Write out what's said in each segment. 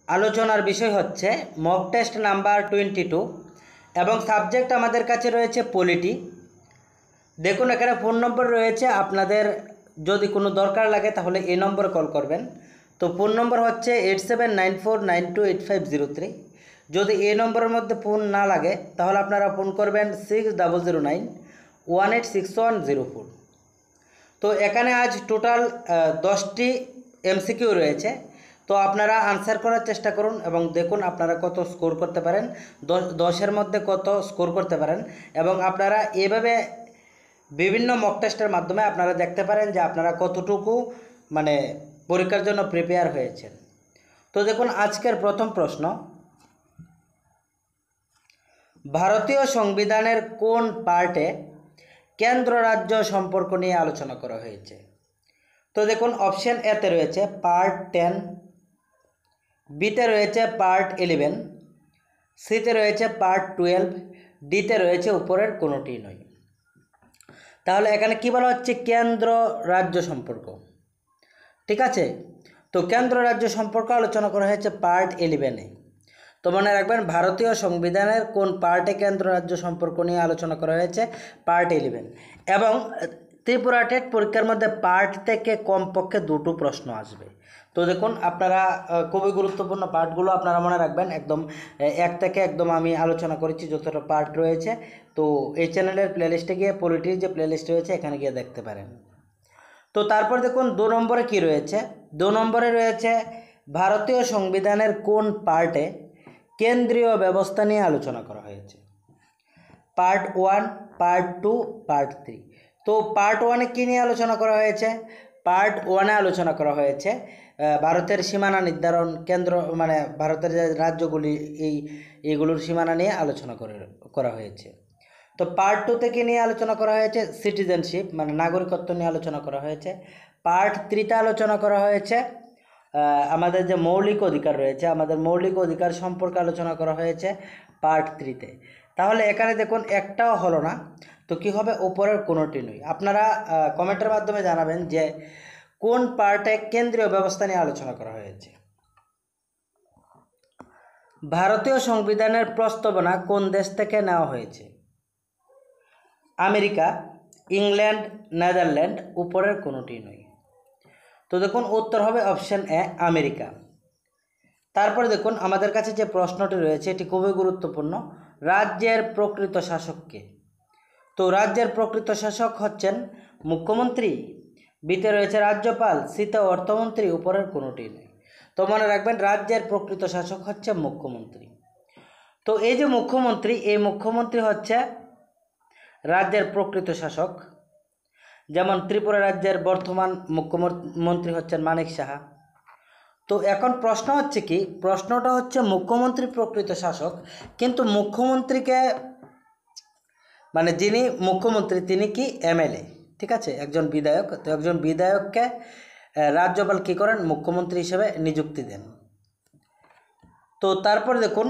আলোচনার বিষয় হচ্ছে মক টেস্ট নাম্বার 22 এবং সাবজেক্ট আমাদের কাছে রয়েছে পলিটি। দেখুন এখানে ফোন নম্বর রয়েছে, আপনাদের যদি কোনো দরকার লাগে তাহলে এই নম্বরে কল করবেন। তো ফোন নম্বর হচ্ছে 8794928503। যদি এই নম্বরের মধ্যে ফোন না লাগে তাহলে আপনারা ফোন করবেন 6009186104। তো এখানে আজ টোটাল 10টি এমসিকিউ রয়েছে। তো আপনারা আনসার করার চেষ্টা করুন এবং দেখুন আপনারা কত স্কোর করতে পারেন, 10-এর মধ্যে কত স্কোর করতে পারেন। এবং আপনারা এভাবে বিভিন্ন মক টেস্টের মাধ্যমে আপনারা দেখতে পারেন যে আপনারা কতটুকু পরীক্ষার জন্য প্রিপেয়ার হয়েছেন। তো দেখুন আজকের প্রথম প্রশ্ন, ভারতীয় সংবিধানের কোন পার্টে কেন্দ্র রাজ্য সম্পর্ক নিয়ে আলোচনা করা হয়েছে? তো দেখুন অপশন এতে রয়েছে পার্ট 10, বিতে রয়েছে পার্ট 11, সিতে রয়েছে পার্ট 12, ডিতে রয়েছে উপরের কোনোটি নয়। তাহলে এখানে কি বলা হচ্ছে? কেন্দ্র রাজ্য সম্পর্ক। ঠিক আছে, তো কেন্দ্র রাজ্য সম্পর্ক আলোচনা করা হয়েছে পার্ট 11-এ। তো মনে রাখবেন ভারতীয় সংবিধানের কোন পার্টে কেন্দ্র রাজ্য সম্পর্ক নিয়ে আলোচনা করা হয়েছে? পার্ট 11। এবং ত্রিপুরা টেট পরীক্ষার মধ্যে পার্ট থেকে কমপক্ষে 2টো প্রশ্ন আসবে। তো দেখুন আপনারা খুবই গুরুত্বপূর্ণ পার্টগুলো আপনারা মনে রাখবেন। একদম 1 থেকে একদম আমি আলোচনা করেছি যতটা পার্ট রয়েছে। তো এই চ্যানেলের প্লেলিস্টে গিয়ে পলিটির যে প্লেলিস্ট রয়েছে এখানে গিয়ে দেখতে পারেন। তো তারপর দেখুন 2 নম্বরে কি রয়েছে? 2 নম্বরে রয়েছে ভারতীয় সংবিধানের কোন পার্টে কেন্দ্রীয় ব্যবস্থা নিয়ে আলোচনা করা হয়েছে? Part 1, part 2, part 3। তো পার্ট 1-এ কী নিয়ে আলোচনা করা হয়েছে? পার্ট 1-এ আলোচনা করা হয়েছে ভারতের সীমানা নির্ধারণ, কেন্দ্র ভারতের যে রাজ্যগুলি এইগুলোর সীমানা নিয়ে আলোচনা করা হয়েছে। তো পার্ট 2-তে কী নিয়ে আলোচনা করা হয়েছে? সিটিজেনশিপ নাগরিকত্ব নিয়ে আলোচনা করা হয়েছে। পার্ট 3-তে আলোচনা করা হয়েছে আমাদের যে মৌলিক অধিকার রয়েছে, আমাদের মৌলিক অধিকার সম্পর্কে আলোচনা করা হয়েছে পার্ট 3-তে। তাহলে এখানে দেখুন একটাও হলো না, তো কি হবে? উপরের কোনোটি নয়। আপনারা কমেন্টের মাধ্যমে জানাবেন যে কোন পার্টে কেন্দ্রীয় ব্যবস্থা নিয়ে আলোচনা করা হয়েছে। ভারতীয় সংবিধানের প্রস্তাবনা কোন দেশ থেকে নেওয়া হয়েছে? আমেরিকা, ইংল্যান্ড, নেদারল্যান্ড, উপরের কোনোটি নয়। তো দেখুন উত্তর হবে অপশন এ, আমেরিকা। তারপরে দেখুন আমাদের কাছে যে প্রশ্নটি রয়েছে এটি খুবই গুরুত্বপূর্ণ। রাজ্যের প্রকৃত শাসক কে? তো রাজ্যের প্রকৃত শাসক হচ্ছেন মুখ্যমন্ত্রী, বিতে রয়েছে রাজ্যপাল, সিতে অর্থমন্ত্রী, উপরের কোনোটি নেই। তো মনে রাখবেন রাজ্যের প্রকৃত শাসক হচ্ছে মুখ্যমন্ত্রী। তো এই যে মুখ্যমন্ত্রী, এই মুখ্যমন্ত্রী হচ্ছে রাজ্যের প্রকৃত শাসক। যেমন ত্রিপুরা রাজ্যের বর্তমান মুখ্যমন্ত্রী হচ্ছেন মানিক সাহা। তো এখন প্রশ্ন হচ্ছে কি? প্রশ্নটা হচ্ছে মুখ্যমন্ত্রী প্রকৃত শাসক, কিন্তু মুখ্যমন্ত্রীকে যিনি মুখ্যমন্ত্রী তিনি কি এমএলএ? ঠিক আছে, একজন বিধায়ক। তো একজন বিধায়ককে রাজ্যপাল কী করেন? মুখ্যমন্ত্রী হিসেবে নিযুক্তি দেন। তো তারপর দেখুন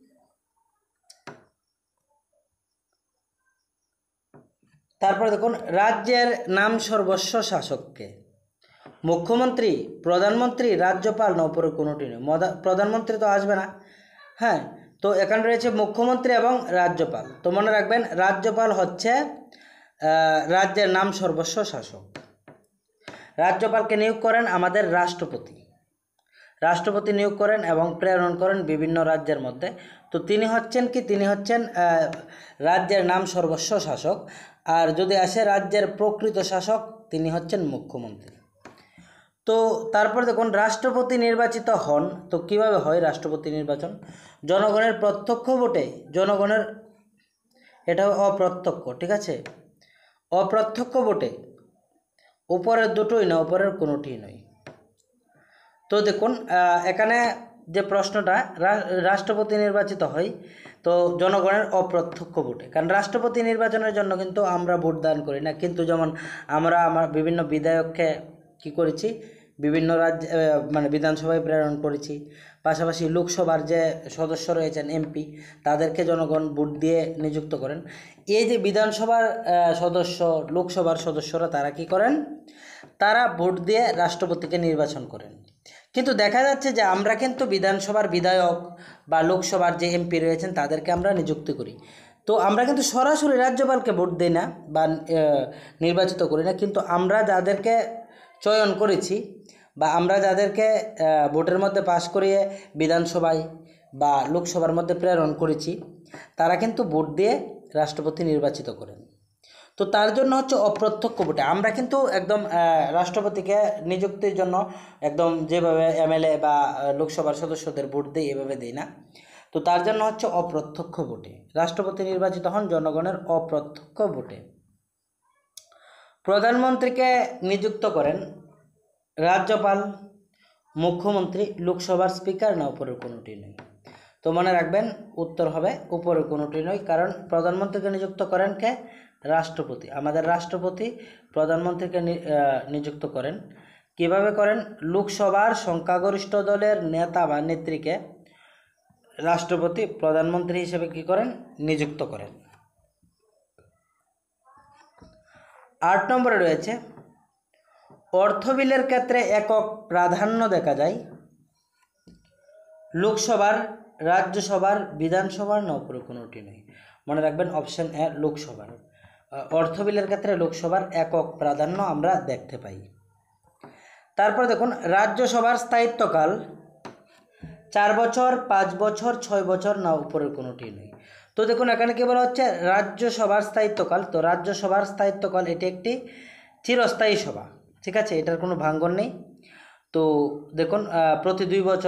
রাজ্যের নাম সর্বস্ব শাসককে? মুখ্যমন্ত্রী, প্রধানমন্ত্রী, রাজ্যপাল, না উপরে কোনোটি নেই? প্রধানমন্ত্রী তো আসবে না। হ্যাঁ, তো এখানে রয়েছে মুখ্যমন্ত্রী এবং রাজ্যপাল। তো মনে রাখবেন রাজ্যপাল হচ্ছে রাজ্যের নাম সর্বস্ব শাসক। রাজ্যপালকে নিয়োগ করেন আমাদের রাষ্ট্রপতি। রাষ্ট্রপতি নিয়োগ করেন এবং প্রেরণ করেন বিভিন্ন রাজ্যের মধ্যে। তো তিনি হচ্ছেন কি? তিনি হচ্ছেন রাজ্যের নাম সর্বস্ব শাসক। আর যদি আসে রাজ্যের প্রকৃত শাসক, তিনি হচ্ছেন মুখ্যমন্ত্রী। তো তারপর দেখুন রাষ্ট্রপতি নির্বাচিত হন, তো কিভাবে হয় রাষ্ট্রপতি নির্বাচন? জনগণের প্রত্যক্ষ ভোটে, জনগণের, এটা অপ্রত্যক্ষ। ঠিক আছে, অপ্রত্যক্ষ ভোটে, উপরের দুটোই না, উপরের কোনোটি নয়। তো দেখুন এখানে যে প্রশ্নটা, রাষ্ট্রপতি নির্বাচিত হয় তো জনগণের অপ্রত্যক্ষ ভোটে, কারণ রাষ্ট্রপতি নির্বাচনের জন্য কিন্তু আমরা ভোট দান করি না। কিন্তু যেমন আমরা বিভিন্ন বিধায়ককে কি করেছি? বিভিন্ন রাজ্য মানে বিধানসভায় প্রেরণ করেছি। পাশাপাশি লোকসভার যে সদস্য রয়েছেন এমপি, তাদেরকে জনগণ ভোট দিয়ে নিযুক্ত করেন। এই যে বিধানসভার সদস্য, লোকসভার সদস্যরা তারা কি করেন? তারা ভোট দিয়ে রাষ্ট্রপতিকে নির্বাচন করেন। কিন্তু দেখা যাচ্ছে যে আমরা কিন্তু বিধানসভার বিধায়ক বা লোকসভার যে এমপি রয়েছেন তাদেরকে আমরা নিযুক্তি করি। তো আমরা কিন্তু সরাসরি রাজ্যপালকে ভোট দিই না বা নির্বাচিত করি না, কিন্তু আমরা যাদেরকে চয়ন করেছি বা আমরা যাদেরকে ভোটের মধ্যে পাশ করিয়ে বিধানসভায় বা লোকসভার মধ্যে প্রেরণ করেছি, তারা কিন্তু ভোট দিয়ে রাষ্ট্রপতি নির্বাচিত করেন। তো তার জন্য হচ্ছে অপ্রত্যক্ষ ভোটে। আমরা কিন্তু একদম রাষ্ট্রপতিকে নিযুক্তির জন্য একদম যেভাবে এমএলএ বা লোকসভার সদস্যদের ভোট দিই এভাবে দিই না। তো তার জন্য হচ্ছে অপ্রত্যক্ষ ভোটে রাষ্ট্রপতি নির্বাচিত হন জনগণের অপ্রত্যক্ষ ভোটে। প্রধানমন্ত্রীকে নিযুক্ত করেন রাজ্যপাল, মুখ্যমন্ত্রী, লোকসভার স্পিকার, না উপরের কোনোটি নয়। তো মনে রাখবেন উত্তর হবে উপরের কোনোটি নয়, কারণ প্রধানমন্ত্রীকে নিযুক্ত করেন কে? রাষ্ট্রপতি। আমাদের রাষ্ট্রপতি প্রধানমন্ত্রীকে নিযুক্ত করেন। কিভাবে করেন? লোকসভার সংখ্যাগরিষ্ঠ দলের নেতা বা নেত্রীকে রাষ্ট্রপতি প্রধানমন্ত্রী হিসেবে কি করেন? নিযুক্ত করেন। 8 নম্বরে রয়েছে অর্থ বিলের ক্ষেত্রে একক প্রাধান্য দেখা যায় লোকসভার, রাজ্যসভার, বিধানসভার, না উপরে কোনোটি নেই। মনে রাখবেন অপশন এ লোকসভার। অর্থ বিলের ক্ষেত্রে লোকসভার একক প্রাধান্য আমরা দেখতে পাই। তারপর দেখুন রাজ্যসভার স্থায়িত্বকাল 4 বছর, 5 বছর, 6 বছর, না উপরের কোনোটি নেই। তো দেখুন এখানে কি বলা হচ্ছে? রাজ্যসভার স্থায়িত্বকাল। তো রাজ্যসভার স্থায়িত্বকাল এটি একটি চিরস্থায়ী সভা, ঠিক আছে, এটার কোনো ভাঙ্গন নেই। তো দেখুন প্রতি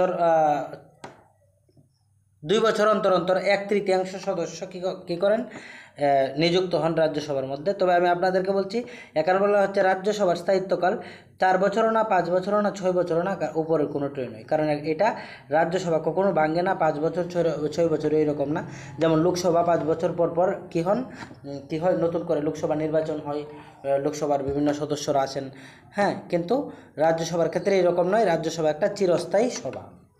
2 বছর অন্তর অন্তর 1/3 সদস্য কী করেন? নিযুক্ত হন রাজ্যসভার মধ্যে। তবে আমি আপনাদেরকে বলছি এখানে বলা হচ্ছে রাজ্যসভার স্থায়িত্বকাল 4 বছরও না, 5 বছরও না, 6 বছরও না, উপরের কোনোটাই নয়। কারণ এটা রাজ্যসভা কখনো ভাঙে না, 5 বছর 6 বছর এইরকম না। যেমন লোকসভা 5 বছর পর পর কী হয়? নতুন করে লোকসভা নির্বাচন হয়, লোকসভার বিভিন্ন সদস্যরা আসেন, হ্যাঁ। কিন্তু রাজ্যসভার ক্ষেত্রে এরকম নয়, রাজ্যসভা একটা চিরস্থায়ী সভা।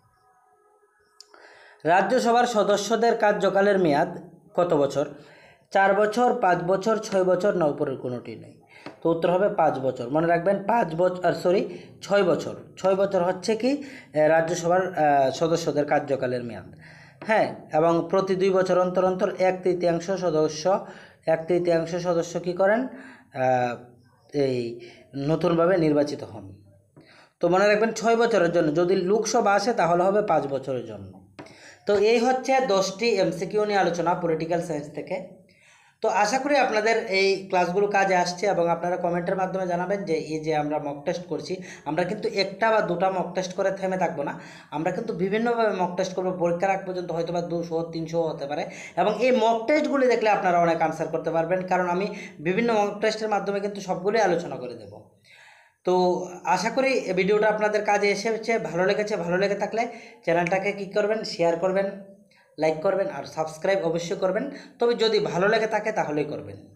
রাজ্যসভার সদস্যদের কার্যকালের মেয়াদ কত বছর? 4 বছর, 5 বছর, 6 বছর, না উপরের কোনোটি নেই। তো উত্তর হবে 5 বছর। মনে রাখবেন 6 বছর। 6 বছর হচ্ছে কি রাজ্যসভার সদস্যদের কার্যকালের মেয়াদ, হ্যাঁ। এবং প্রতি 2 বছর অন্তর অন্তর 1/3 সদস্য কী করেন? এই নতুনভাবে নির্বাচিত হন। তো মনে রাখবেন 6 বছরের জন্য। যদি লোকসভা আসে তাহলে হবে 5 বছরের জন্য। তো এই হচ্ছে 10টি এমসিকিউ নিয়ে আলোচনা পলিটিক্যাল সায়েন্স থেকে। তো আশা করি আপনাদের এই ক্লাসগুলো কাজে আসছে এবং আপনারা কমেন্টের মাধ্যমে জানাবেন যে এই যে আমরা মক টেস্ট করছি, আমরা কিন্তু একটা বা দুটা মক টেস্ট করে থেমে থাকবো না, আমরা কিন্তু বিভিন্নভাবে মক টেস্ট করবো। পরীক্ষার আগ পর্যন্ত হয়তো বা 200, 300 হতে পারে। এবং এই মক টেস্টগুলি দেখলে আপনারা অনেক আনসার করতে পারবেন, কারণ আমি বিভিন্ন মক টেস্টের মাধ্যমে কিন্তু সবগুলোই আলোচনা করে দেবো। তো আশা করি ভিডিওটা আপনাদের কাজে এসেছে, ভালো লেগেছে। ভালো লেগে থাকলে চ্যানেলটাকে কী করবেন? শেয়ার করবেন, লাইক করবেন আর সাবস্ক্রাইব অবশ্যই করবেন। তবে যদি ভালো লেগে থাকে তাহলেই করবেন।